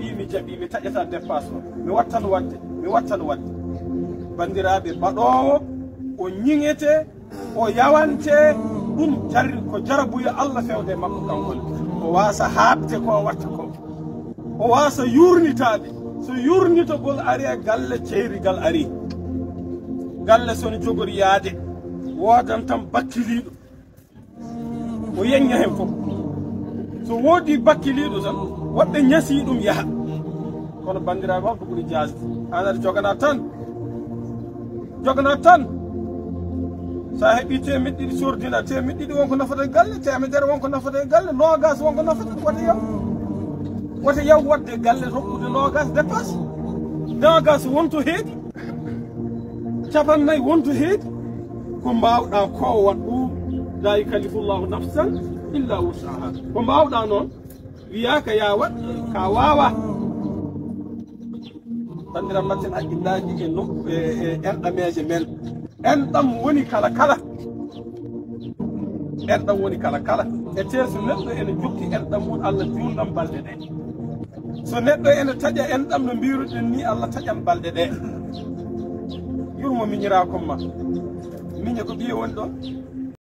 joɗi mi jaɓi mi taƴata dépasse o mi wattan wadde bandiraɓe baɗowo o ñiŋete o yawante ɗum jarri ko jarabuya Allah fewde makko kankone o wasa haɓde ko watta ko o wasa yurnitade so yurnitogol ari e galle ceerigal ari galle soni jogori yaade wodan tan bakkiliɗo o yeñña hen fof so woodi bakkiliɗo tan woɓɓe ñasi ɗum yaha kono bandiraɓe on ko ɓuuri jasde anata jogana tan sa heeɓi temedde ɗiɗi sordina temedde ɗiɗi wonko nafata e galle temedere wonko nafata e galle nogas wonko nafata wota yaw wadde galle rokkude nogas dépasse nogas wonto heedi capannayyi wonto heedi ko mbawɗa ko wat ɗum la yukallifullahu nafsan illa wusaha ko mbawɗa noon wiyaka ya wat ka wawa bandiram matten haqqillaji e nokku e enɗameje men enɗam woni kala enɗam woni kala e teeso neɗɗo ene jokki enɗam mum Allah jurnam balɗe ɗe so neɗɗo ene taƴa enɗam no mbiruɗen ni Allah taƴan balɗe ɗe yurmo miñirakom ma miñe ko ɓiye woni ɗon